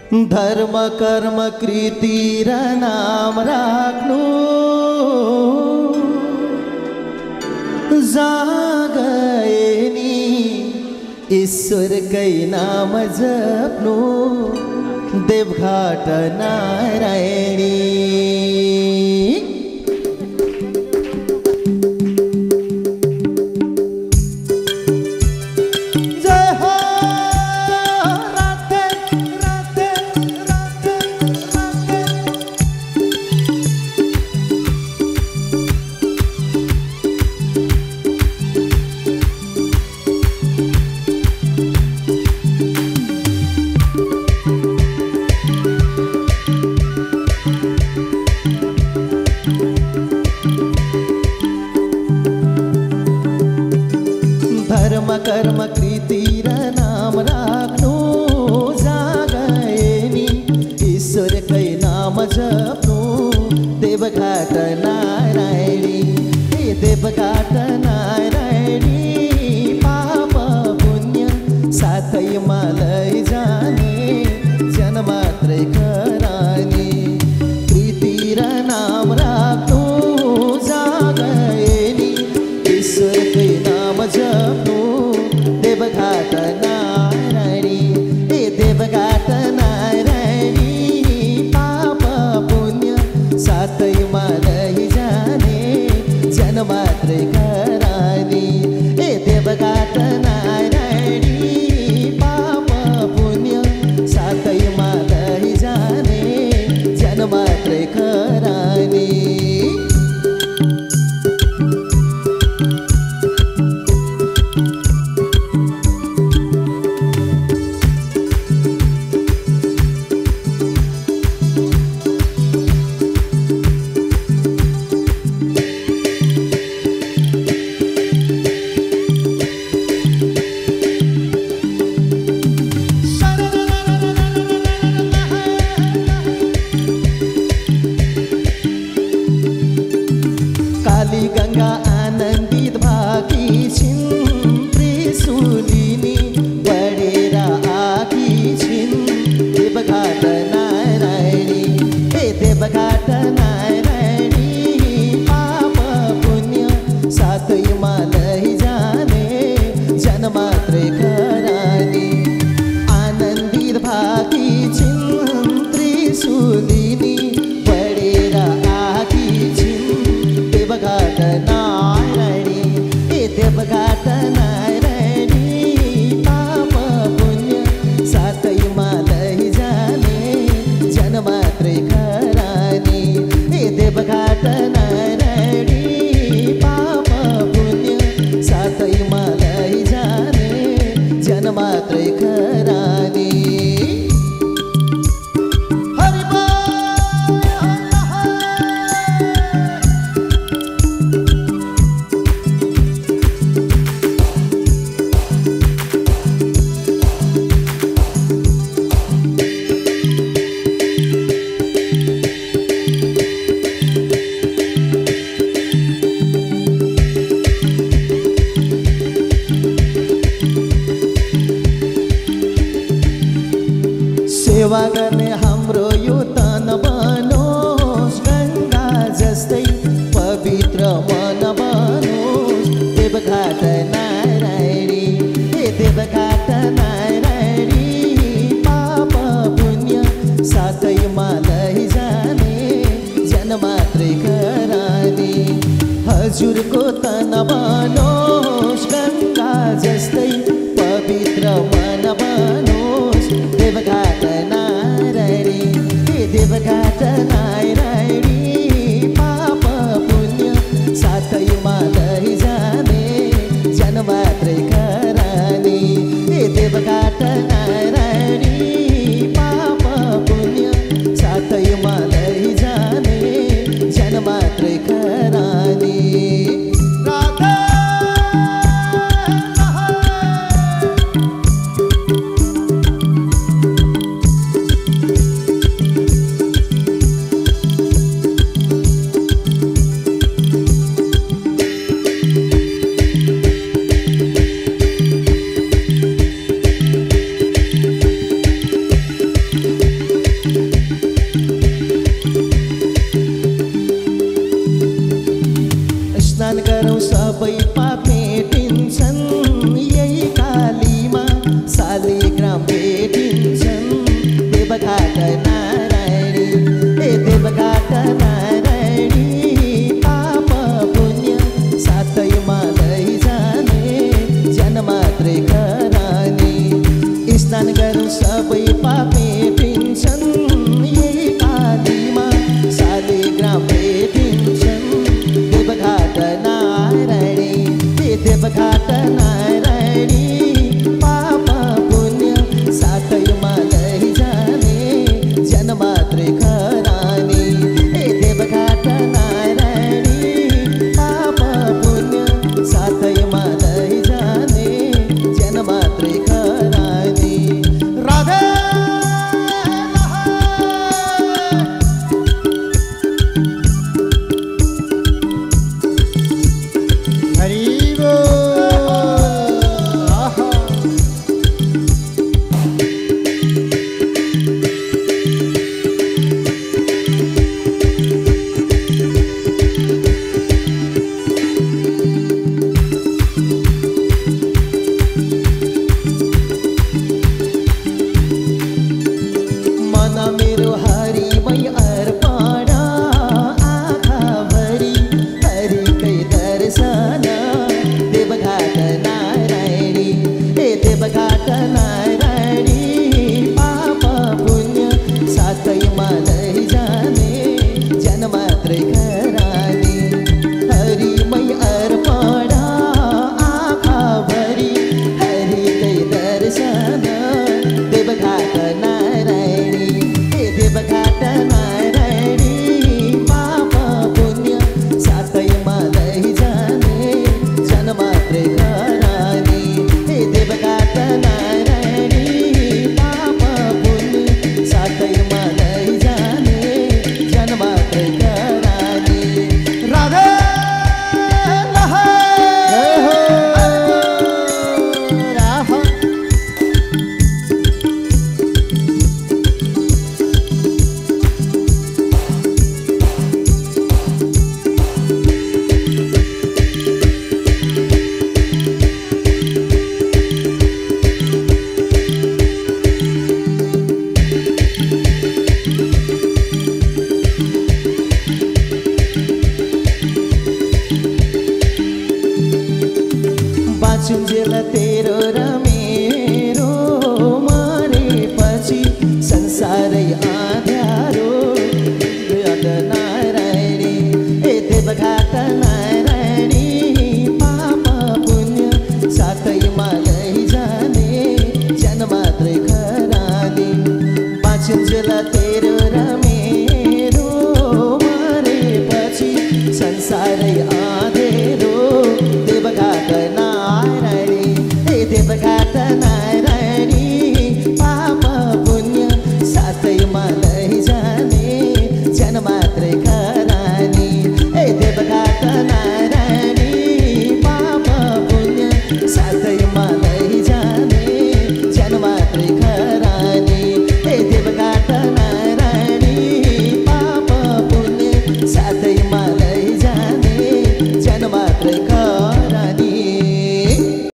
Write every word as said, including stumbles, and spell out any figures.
धर्म कर्म कृति र नाम राख्नु जागए नि ईश्वरकै नाम जप्नु देवघाट नारायणी। धर्म कर्म कृति र नाम राख्नु जागए नि ईश्वरकै नाम जप्नु देवघाट नारायणी। हे देवघाट नारायणी पाप पुण्य साथैमा लैजाने जन मात्रै करानी। कृति र नाम राख्नु जागए नि ईश्वरकै नाम जप्नु देवघाट नारायणी। हे देवघाट नारायणी पाप पुण्य साथैमा लैजाने जन मात्रै करानी। हे देवघाट नारायणी पाप पुण्य साथैमा लैजाने जन मात्रै करानी। काली गंगा आनन्दित भाकी छिन् त्रिशूलिनी बढेर आकी छिन् देवघाट नारायणी। हे देवघाट नारायणी पाप पुण्य साथैमा लैजाने जन मात्रै करानी। आनन्दित भाकी छिन् त्रिशूलिनी बढेर आकी छिन् देवघाट नारायणी। हे देवघाट नारायणी पाप पुण्य साथैमा लैजाने जन मात्रै करानी। हे देवघाट नारायणी पाप पुण्य साथैमा लैजाने जन मात्रै करानी। सेवा गर्ने हाम्रो यो तन बनोस् गंगा जस्तै पवित्र मन बनोस् देवघाट नारायणी। हे देवघाट नारायणी पाप पुण्य साथैमा लैजाने जन मात्रै करानी। हजुरको तन बनोस् गंगा जस्तै पवित्र मन बनोस् देवघाट नारायणी। हे देवघाट नारायणी पाप पुण्य साथैमा लैजाने जन मात्रै करानी। हे देवघाट नारायणी पाप पुण्य साथैमा लैजाने जन मात्रै करानी। राधा सबै पाप मेटिन्छन् यही कालीमा शालिग्राम भेटिन्छन् देवघाट नारायणी ए देवघाट नारायणी पाप पुण्य साथैमा लैजाने ज्यान मात्रै खरानी स्नान गरौँ सबै पाप मेटिन्छन् यही कालीमा शालिग्राम भेटिन्छन् देवघाट नारायणी हे देवघाट नारायणी पाप पुण्य साथैमा लैजाने ज्यान मात्रै खरानी हे देवघाट नारायणी पाप पुण्य साथैमा लैजाने ज्यान मात्रै खरानी राधे देवघाट नारायणी पाप पुण्य साथैमा लैजाने ज्यान मात्रै खरानी हरिमै अर्पण आँखाभरि हरिकै दर्शन देवघाट नारायणी हे देवघाट नारायणी पाप पुण्य साथैमा लैजाने ज्यान मात्रै खरानी देवघाट नारायणी पाप पुण्य साथैमा लैजाने ज्यान मात्रै खरानी राधे बाँचुन्जेल तेरो र मेरो मरेपछि संसारै आँध्यारो नारायणी हे देवघाट नारायणी पाप पुण्य साथैमा लैजाने ज्यान मात्रै खरानी बाँचुन्जेल तेरो